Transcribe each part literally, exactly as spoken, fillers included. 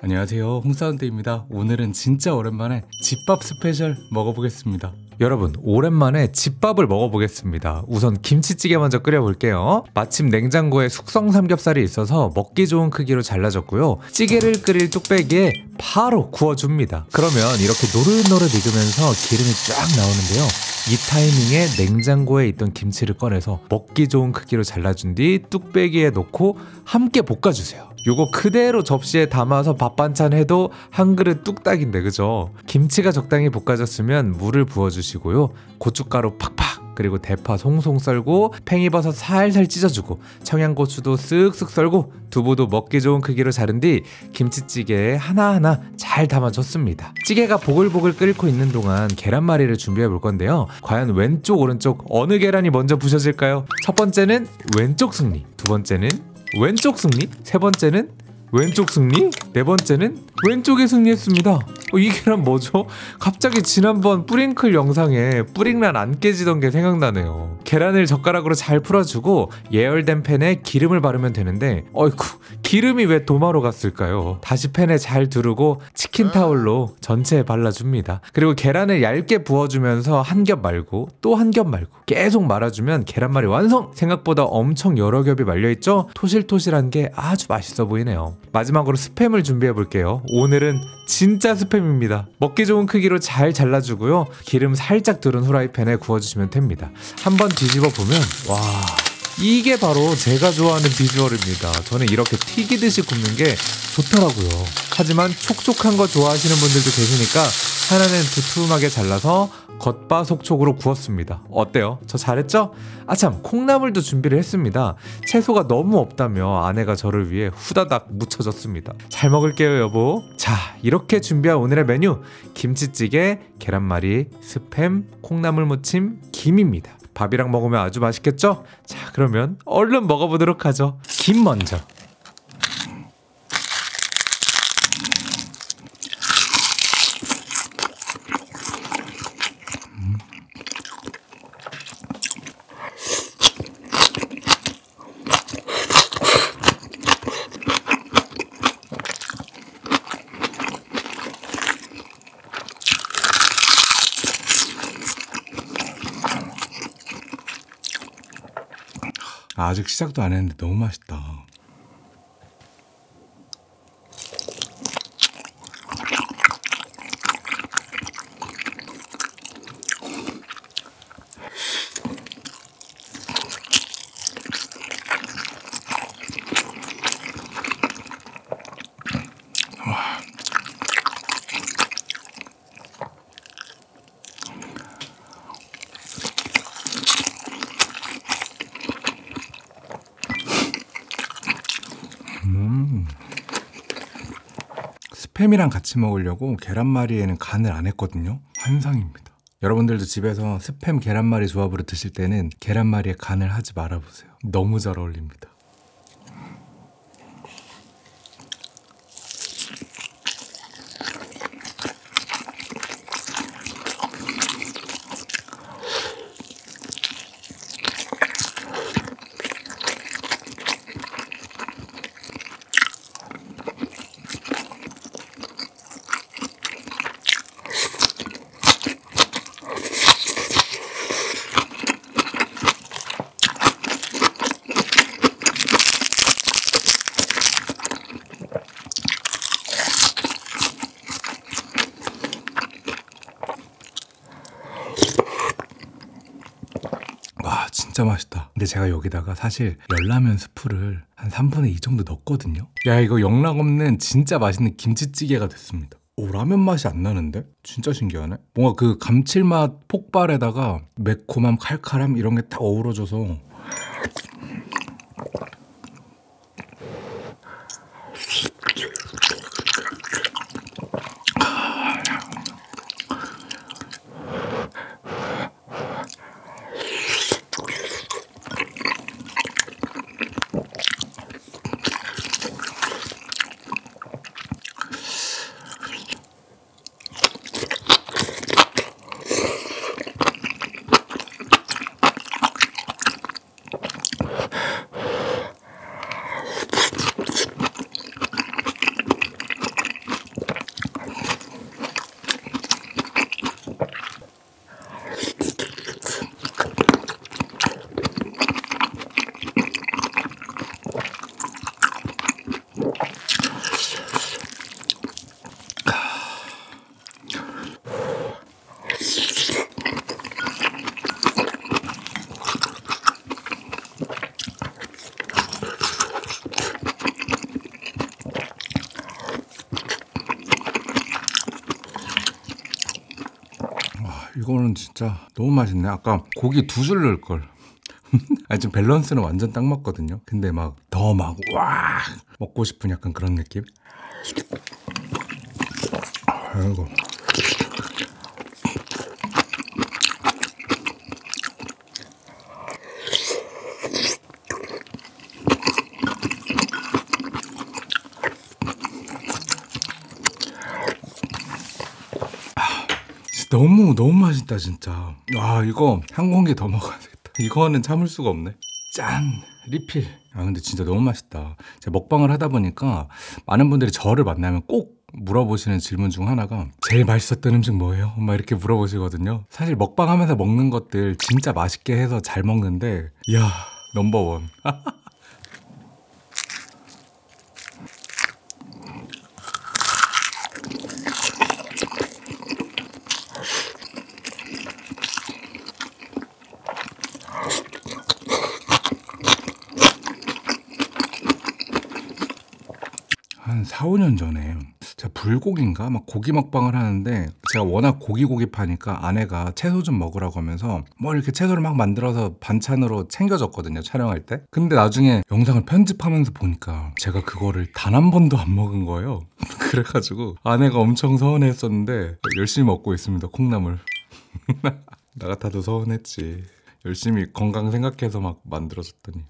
안녕하세요, 홍사운드입니다. 오늘은 진짜 오랜만에 집밥 스페셜 먹어보겠습니다. 여러분, 오랜만에 집밥을 먹어보겠습니다. 우선 김치찌개 먼저 끓여볼게요. 마침 냉장고에 숙성 삼겹살이 있어서 먹기 좋은 크기로 잘라졌고요. 찌개를 끓일 뚝배기에 바로 구워줍니다. 그러면 이렇게 노릇노릇 익으면서 기름이 쫙 나오는데요. 이 타이밍에 냉장고에 있던 김치를 꺼내서 먹기 좋은 크기로 잘라준 뒤 뚝배기에 넣고 함께 볶아주세요. 요거 그대로 접시에 담아서 밥 반찬 해도 한 그릇 뚝딱인데, 그죠? 김치가 적당히 볶아졌으면 물을 부어주시고요. 고춧가루 팍팍, 그리고 대파 송송 썰고 팽이버섯 살살 찢어주고 청양고추도 쓱쓱 썰고 두부도 먹기 좋은 크기로 자른 뒤 김치찌개에 하나하나 잘 담아줬습니다. 찌개가 보글보글 끓고 있는 동안 계란말이를 준비해 볼 건데요. 과연 왼쪽 오른쪽 어느 계란이 먼저 부셔질까요? 첫 번째는 왼쪽 승리, 두 번째는 왼쪽 승리, 세 번째는 왼쪽 승리, 네 번째는 왼쪽이 승리했습니다. 어, 이 계란 뭐죠? 갑자기 지난번 뿌링클 영상에 뿌링란 안 깨지던 게 생각나네요. 계란을 젓가락으로 잘 풀어주고 예열된 팬에 기름을 바르면 되는데, 어이쿠, 기름이 왜 도마로 갔을까요? 다시 팬에 잘 두르고 치킨타올로 전체에 발라줍니다. 그리고 계란을 얇게 부어주면서 한 겹 말고 또 한 겹 말고 계속 말아주면 계란말이 완성! 생각보다 엄청 여러 겹이 말려있죠? 토실토실한 게 아주 맛있어 보이네요. 마지막으로 스팸을 준비해볼게요. 오늘은 진짜 스팸입니다. 먹기 좋은 크기로 잘 잘라주고요. 기름 살짝 두른 후라이팬에 구워주시면 됩니다. 한번 뒤집어 보면 와, 이게 바로 제가 좋아하는 비주얼입니다. 저는 이렇게 튀기듯이 굽는 게 좋더라고요. 하지만 촉촉한 거 좋아하시는 분들도 계시니까 하나는 두툼하게 잘라서 겉바속촉으로 구웠습니다. 어때요? 저 잘했죠? 아참, 콩나물도 준비를 했습니다. 채소가 너무 없다며 아내가 저를 위해 후다닥 묻혀줬습니다. 잘 먹을게요, 여보. 자, 이렇게 준비한 오늘의 메뉴, 김치찌개, 계란말이, 스팸, 콩나물 무침, 김입니다. 밥이랑 먹으면 아주 맛있겠죠? 자, 그러면 얼른 먹어보도록 하죠. 김 먼저. 아직 시작도 안 했는데 너무 맛있다. 음. 스팸이랑 같이 먹으려고 계란말이에는 간을 안 했거든요. 환상입니다. 여러분들도 집에서 스팸 계란말이 조합으로 드실 때는 계란말이에 간을 하지 말아보세요. 너무 잘 어울립니다. 진짜 맛있다. 근데 제가 여기다가 사실 열라면 스프를 한 삼분의 이 정도 넣었거든요. 야, 이거 영락없는 진짜 맛있는 김치찌개가 됐습니다. 오, 라면 맛이 안 나는데? 진짜 신기하네. 뭔가 그 감칠맛 폭발에다가 매콤함, 칼칼함 이런 게 딱 어우러져서 이거는 진짜 너무 맛있네. 아까 고기 두 줄 넣을 걸. 아니 좀 밸런스는 완전 딱 맞거든요. 근데 막 더 막 와 먹고 싶은 약간 그런 느낌. 아이고. 너무 너무 맛있다 진짜. 와 이거 한 공기 더 먹어야 되겠다. 이거는 참을 수가 없네. 짠 리필. 아 근데 진짜 너무 맛있다. 제가 먹방을 하다 보니까 많은 분들이 저를 만나면 꼭 물어보시는 질문 중 하나가 제일 맛있었던 음식 뭐예요? 막 이렇게 물어보시거든요. 사실 먹방하면서 먹는 것들 진짜 맛있게 해서 잘 먹는데 이야 넘버원. 한 사, 오 년 전에 제가 불고기인가 막 고기 먹방을 하는데 제가 워낙 고기 고기 파니까 아내가 채소 좀 먹으라고 하면서 뭐 이렇게 채소를 막 만들어서 반찬으로 챙겨줬거든요, 촬영할 때. 근데 나중에 영상을 편집하면서 보니까 제가 그거를 단 한 번도 안 먹은 거예요. 그래가지고 아내가 엄청 서운했었는데 열심히 먹고 있습니다, 콩나물. 나 같아도 서운했지. 열심히 건강 생각해서 막 만들어줬더니.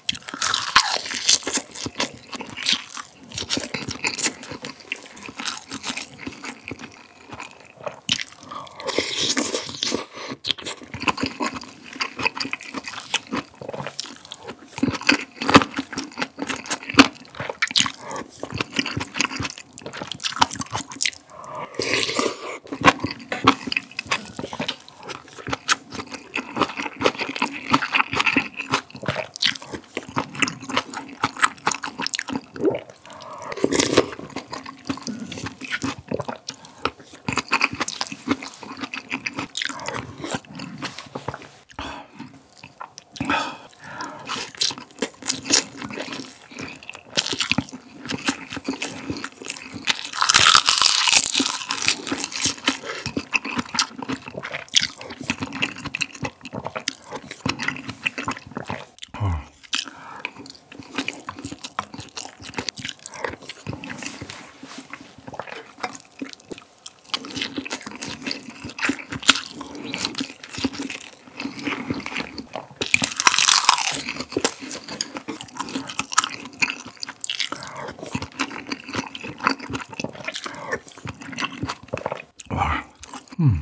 음.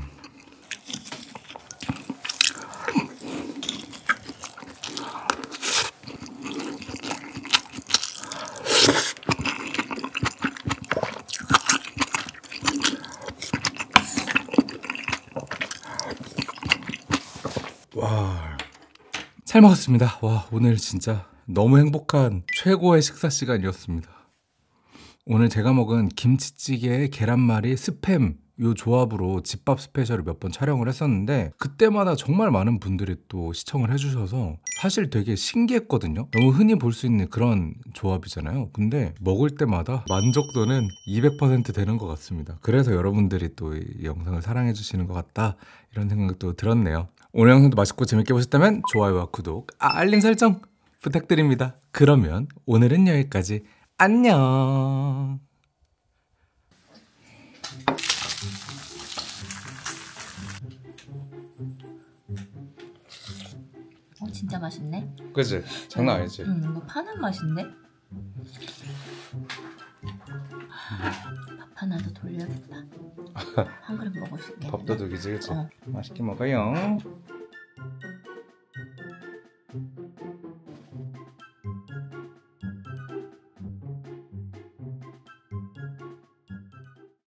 와, 잘 먹었습니다. 와, 오늘 진짜 너무 행복한 최고의 식사 시간이었습니다. 오늘 제가 먹은 김치찌개에 계란말이, 스팸 요 조합으로 집밥 스페셜을 몇 번 촬영을 했었는데 그때마다 정말 많은 분들이 또 시청을 해주셔서 사실 되게 신기했거든요. 너무 흔히 볼 수 있는 그런 조합이잖아요. 근데 먹을 때마다 만족도는 이백 퍼센트 되는 것 같습니다. 그래서 여러분들이 또 이 영상을 사랑해 주시는 것 같다 이런 생각도 들었네요. 오늘 영상도 맛있고 재밌게 보셨다면 좋아요와 구독, 아, 알림 설정 부탁드립니다. 그러면 오늘은 여기까지. 안녕. 어, 진짜 맛있네. 그치? 장난 아니지? 응, 이거 파는 맛인데? 밥 하나 더 돌려야겠다. 한 그릇 먹어줄게. 밥도둑이지, 그치? 어. 맛있게 먹어요.